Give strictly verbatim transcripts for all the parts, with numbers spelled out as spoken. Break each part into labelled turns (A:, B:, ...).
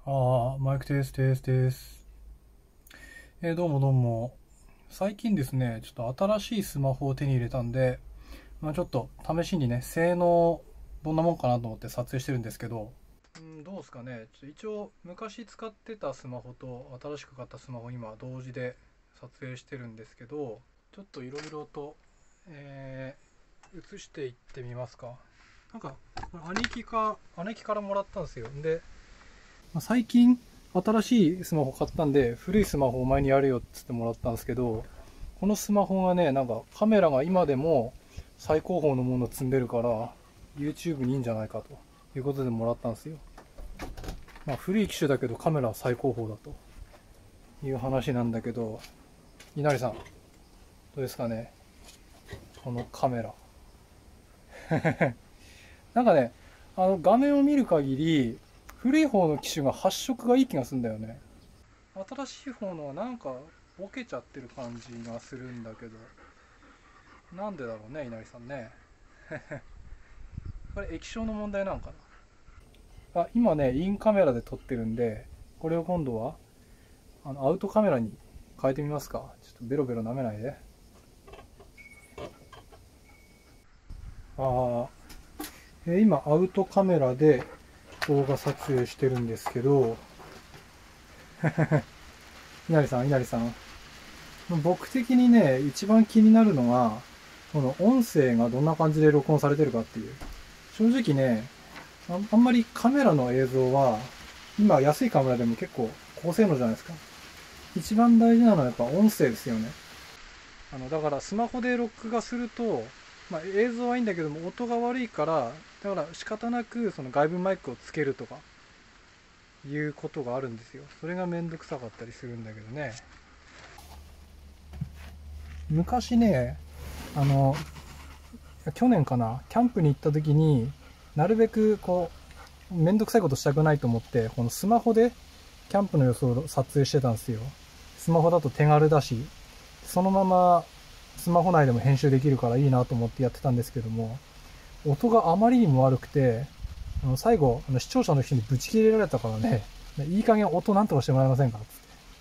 A: ああ、マイクテステステス。えーどうもどうも。最近ですね、ちょっと新しいスマホを手に入れたんで、まあ、ちょっと試しにね、性能どんなもんかなと思って撮影してるんですけど、うん、どうですかね。ちょっと一応昔使ってたスマホと新しく買ったスマホ今同時で撮影してるんですけど、ちょっといろいろと、えー、映していってみますか。なんか、これ兄貴か、姉貴からもらったんですよ。で、まあ最近新しいスマホ買ったんで、古いスマホお前にやるよっつってもらったんですけど、このスマホがね、なんかカメラが今でも最高峰のものを積んでるから、YouTube にいいんじゃないかということでもらったんですよ。まあ古い機種だけどカメラは最高峰だという話なんだけど、稲荷さん、どうですかね、このカメラ。なんかね、あの画面を見る限り、古い方の機種が発色がいい気がするんだよね。新しい方のはなんかボケちゃってる感じがするんだけど、なんでだろうね、稲荷さんね。これ液晶の問題なのかな。あ、今ね、インカメラで撮ってるんで、これを今度はあのアウトカメラに変えてみますか。ちょっとベロベロ舐めないで。ああ、えー今アウトカメラで動画撮影してるんですけど、稲荷さん、稲荷さん。僕的にね、一番気になるのが、この音声がどんな感じで録音されてるかっていう。正直ね、ああんまりカメラの映像は、今安いカメラでも結構高性能じゃないですか。一番大事なのはやっぱ音声ですよね。あの、だからスマホで録画すると、まあ映像はいいんだけども音が悪いから、だから仕方なくその外部マイクをつけるとか、いうことがあるんですよ。それがめんどくさかったりするんだけどね。昔ね、あの、去年かな、キャンプに行った時になるべくこうめんどくさいことしたくないと思って、このスマホでキャンプの様子を撮影してたんですよ。スマホだと手軽だし、そのままスマホ内でも編集できるからいいなと思ってやってたんですけども、音があまりにも悪くて、あの最後あの視聴者の人にブチ切れられたからね、いい加減音なんとかしてもらえませんかつって。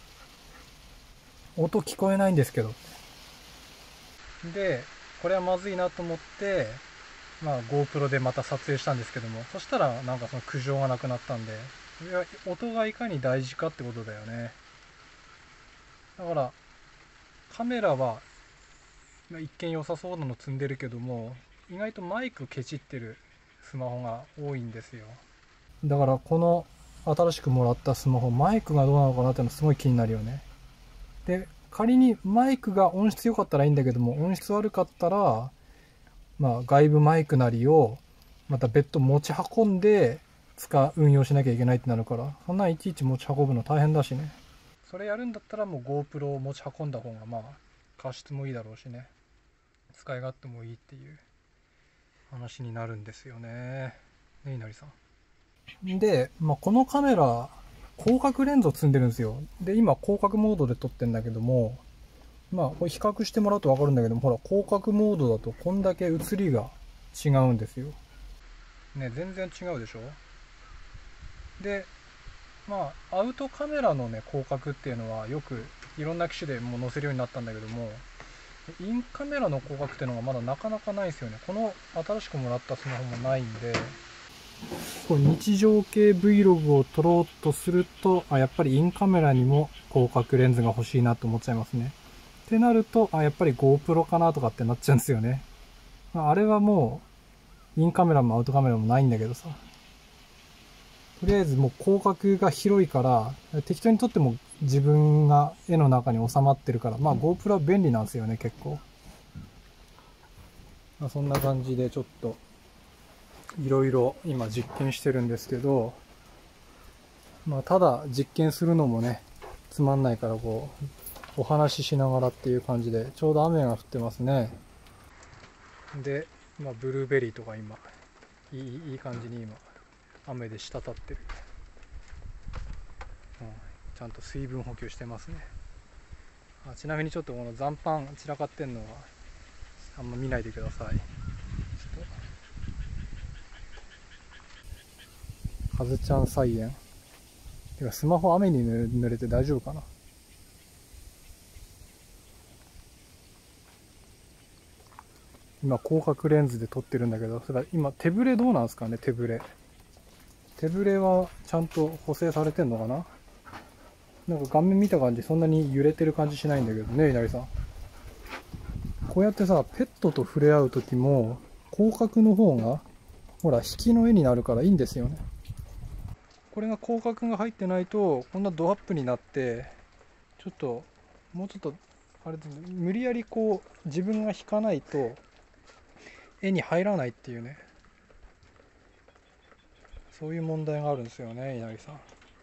A: 音聞こえないんですけど。で、これはまずいなと思って、まあ GoPro でまた撮影したんですけども、そしたらなんかその苦情がなくなったんで、いや音がいかに大事かってことだよね。だからカメラは一見良さそうなの積んでるけども、意外とマイクケチってるスマホが多いんですよ。だからこの新しくもらったスマホ、マイクがどうなのかなってのすごい気になるよね。で、仮にマイクが音質良かったらいいんだけども、音質悪かったら、まあ外部マイクなりをまた別途持ち運んで使う運用しなきゃいけないってなるから、そんなんいちいち持ち運ぶの大変だしね。それやるんだったらもう GoPro を持ち運んだ方がまあ画質もいいだろうしね、使い勝手もいいっていう話になるんですよね。ね、稲荷さん。で、まあ、このカメラ広角レンズを積んでるんですよ。で、今広角モードで撮ってんだけども、まあこれ比較してもらうと分かるんだけども、ほら広角モードだとこんだけ写りが違うんですよね。全然違うでしょ。で、まあアウトカメラのね広角っていうのはよくいろんな機種でもう載せるようになったんだけども、インカメラの広角っていうのがまだなかなかないですよね。この新しくもらったスマホもないんで、こう日常系 Vlog を撮ろうとすると、あ、やっぱりインカメラにも広角レンズが欲しいなと思っちゃいますね。ってなると、あ、やっぱり GoPro かなとかってなっちゃうんですよね。まあ、あれはもう、インカメラもアウトカメラもないんだけどさ。とりあえずもう広角が広いから、適当に撮っても自分が絵の中に収まってるから、まあ GoPro は便利なんですよね、結構。まあ、そんな感じでちょっと、いろいろ今実験してるんですけど、まあただ実験するのもね、つまんないからこう、お話ししながらっていう感じで、ちょうど雨が降ってますね。で、まあ、ブルーベリーとか今、いい、いい感じに今、雨で滴ってる。うん、ちゃんと水分補給してますね。あ、ちなみにちょっとこの残飯散らかってんのは、あんま見ないでください。ちょっと、カズちゃん菜園。 てかスマホ雨に濡れて大丈夫かな。今広角レンズで撮ってるんだけど、それ今手ブレどうなんですかね。手ブレ手ブレはちゃんと補正されてんのかな。なんか画面見た感じそんなに揺れてる感じしないんだけどね、稲荷さん。こうやってさ、ペットと触れ合う時も広角の方がほら引きの絵になるからいいんですよね。これが広角が入ってないとこんなドアップになって、ちょっともうちょっとあれで無理やりこう自分が引かないと絵に入らないっていうね、そういう問題があるんですよね、稲荷さん。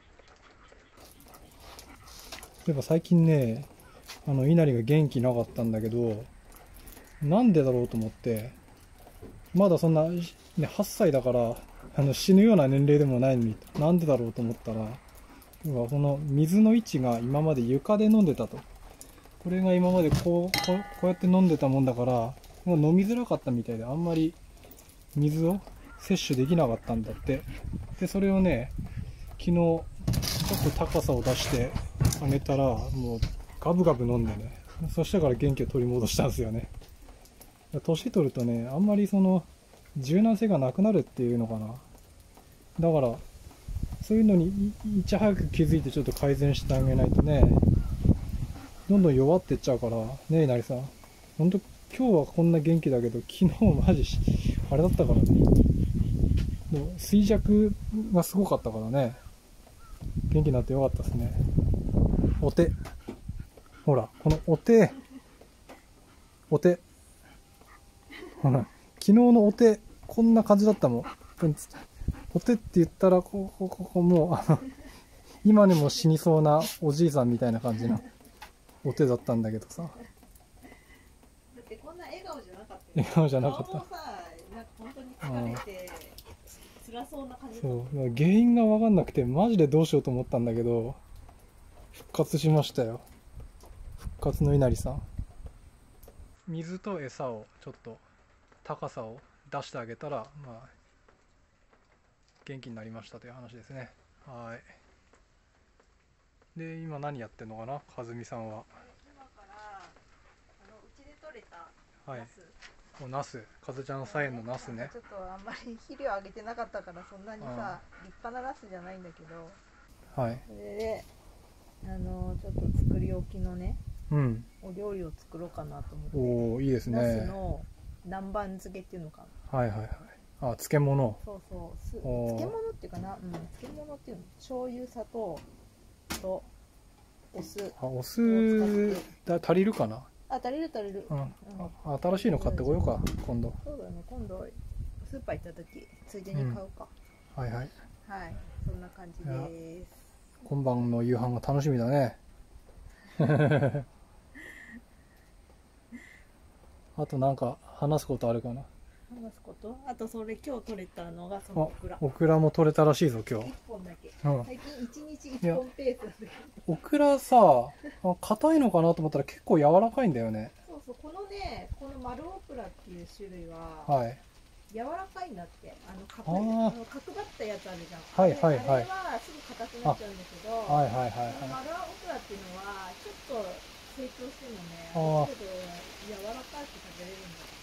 A: そういえば最近ね、あの稲荷が元気なかったんだけど、なんでだろうと思って、まだそんな、ね、はっさいだからあの死ぬような年齢でもないのに、なんでだろうと思ったら、要はその水の位置が今まで床で飲んでたと。これが今までこう、こう、こうやって飲んでたもんだから、もう飲みづらかったみたいで、あんまり水を摂取できなかったんだって。で、それをね、昨日ちょっと高さを出してあげたら、もうガブガブ飲んでね、そしたから元気を取り戻したんですよね。年取るとね、あんまりその柔軟性がなくなるっていうのかな。だからそういうのにいち早く気づいてちょっと改善してあげないとね、どんどん弱ってっちゃうからね。稲荷さん、ほんと今日はこんな元気だけど、昨日マジあれだったからね。でも衰弱がすごかったからね。元気になってよかったですね。お手、ほらこのお手お手ほら、昨日のお手こんな感じだったもん。お手って言ったらここここもうあの今にも死にそうなおじいさんみたいな感じのお手だったんだけどさ。だ
B: ってこんな笑顔じゃなかったよ。
A: 笑顔じゃなかった。
B: 顔もさ、なんか本当に疲れて辛そうな感じ。
A: そう、原因が分かんなくてマジでどうしようと思ったんだけど、復活しましたよ。復活の稲荷さん。水と餌をちょっと高さを出してあげたら、まあ元気になりましたという話ですね。はい。で今何やってんのかな、和美さんは。
B: 今からあのうちで採れた
A: はい。
B: ナス。
A: おナス、かずちゃん菜園のナスね。
B: ちょっとあんまり肥料あげてなかったからそんなにさ立派なナスじゃないんだけど。
A: はい。
B: それであのちょっと作り置きのね、
A: うん。
B: お料理を作ろうかなと思って。
A: おお、いいですね。
B: ナスの南蛮漬けっていうのかな。
A: はいはいはい。あ、漬物。
B: そうそう、す漬物っていうかな、うん、漬物っていうの、醤油、砂糖とお酢。
A: あ、お酢だ足りるかな。
B: あ、足りる足りる。
A: うん。あ、新しいの買ってこようか、今度。
B: そうだね、今度スーパー行った時ついでに買うか。
A: うん、はいはい。
B: はい、そんな感じです。
A: 今晩の夕飯が楽しみだね。あとなんか話すことあるかな。
B: 話すこと？あとそれ今日取れたのがそのオクラ。
A: オクラも取れたらしいぞ今日。
B: いっぽんだけ。
A: うん、
B: 最近いちにちいっぽんペースなんだけど。
A: オクラさ、硬いのかなと思ったら結構柔らかいんだよね。
B: そうそう、このね、この丸オクラっていう種類は、
A: はい、
B: 柔らかいんだって。あの角あの角張ったやつあるじゃん。
A: はいはいはい。
B: あれはすぐ硬くなっちゃうんだけど、
A: はいはいはいはい。
B: 丸オクラっていうのはちょっと成長してもね、ある程度柔らかく食べれるんだって。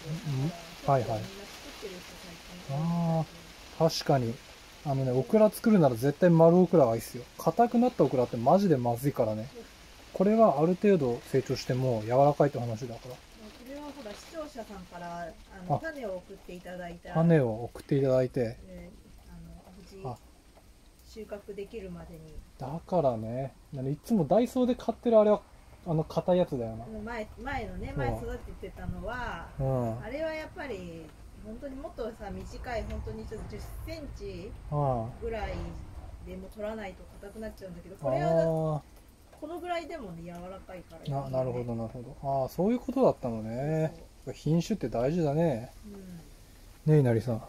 B: はいはい。みんな作ってる人最近。あ
A: あ、確かに。あのね、オクラ作るなら絶対丸オクラがいいっすよ。硬くなったオクラってマジでまずいからね。これはある程度成長しても柔らかいって話だから。こ
B: れはほら視聴者さんからあの種を送っていただいた。
A: 種を送っていただいて。
B: えー、あの無事収穫できるまでに。
A: だからね、いつもダイソーで買ってるあれはあの硬いやつだよな。
B: 前前のね、前育ててたのは、うん、あれはやっぱり本当にもっとさ短い本当にちょっとじゅっセンチぐらいでも取らないと硬くなっちゃうんだけど、これはこのぐらいでもね柔らかいからいい、ね、
A: な, なるほどなるほど。ああ、そういうことだったのね。品種って大事だね。うん、ねえ、稲荷さん。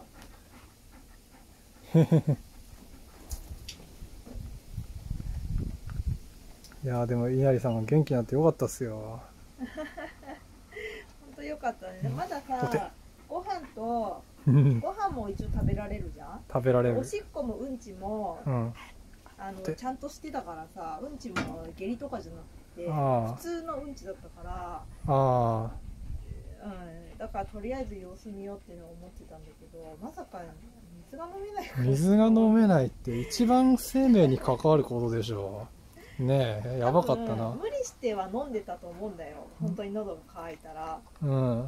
A: いやでも稲荷さんが元気になってよかったっすよ。
B: 本当よかったね。まださ、ご飯とご飯も一応食べられるじゃん。
A: 食べられる。
B: おしっこもうんちも、うん、 あのちゃんとしてたからさ、うんちも下痢とかじゃなくて普通のうんちだったから、あ、うん、だからとりあえず様子見ようっていうのを思ってたんだけど、まさか水が飲めないから。
A: 水が飲めないって一番生命に関わることでしょうね。え、やばかったな。
B: 無理しては飲んでたと思うんだよ、本当に喉が渇いたら。うん。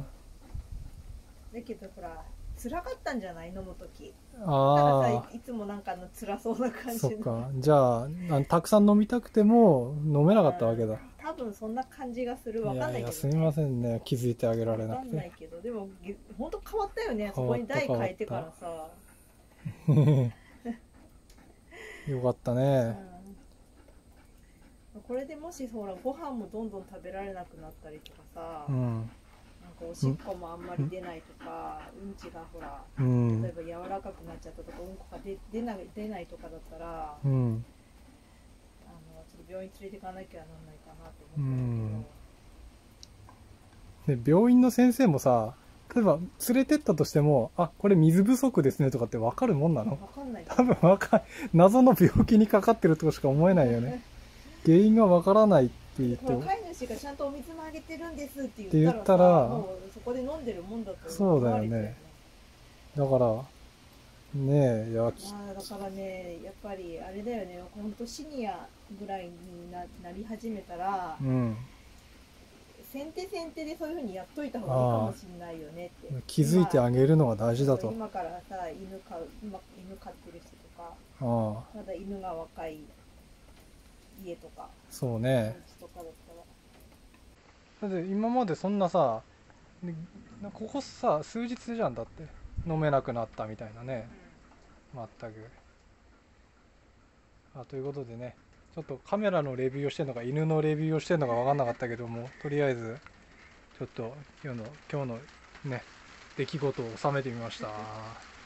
B: だけどほら辛かったんじゃない、飲むとき。ああ、いつもなんかの辛そうな感じ。
A: そっか、じゃあたくさん飲みたくても飲めなかったわけだ。
B: 多分そんな感じがする。わかんないけど、ね、いやいやす
A: みませんね、気づいてあげられなくて。わか
B: んないけど、でも本当変わったよね、そこに台変えてからさ。
A: よかったね、
B: うん、これでもしほらご飯もどんどん食べられなくなったりとかさ、うん、なんかおしっこもあんまり出ないとか、うん、うんちがほら、うん、例えば柔らかくなっちゃったとか、うんこが出出ない出ないとかだったら、うん、あのちょっと病院連れて行かなきゃなんないかなと思ったんだ
A: けど、うん、で病院の先生もさ、例えば連れてったとしても、あ、これ水不足ですねとかって分かるもんなの？
B: 分かんない。
A: 多分分かん、謎の病気にかかってるとしか思えないよね。原因が分からないって言っても、
B: 飼い主がちゃんとお水もあげてるんですって言ったら、もうそこで飲んでるもんだと思われてるよね。
A: そうだよね。だからねえ、いや、
B: まあだからね、やっぱりあれだよね、本当シニアぐらいに な, なり始めたら、うん、先手先手でそういうふうにやっといた方がいいかもしれないよねって。
A: 気づいてあげるのが大事だと。
B: 今からさ、犬飼う、今犬飼ってる人とか、あまだ犬が若い家とか、
A: そうね。とかだったら。だって今までそんなさ、ここさ数日じゃんだって飲めなくなったみたいなね、うん、全く。あ、ということでね、ちょっとカメラのレビューをしてるのか犬のレビューをしてるのか分かんなかったけども、とりあえずちょっと今日の今日のね出来事を収めてみました。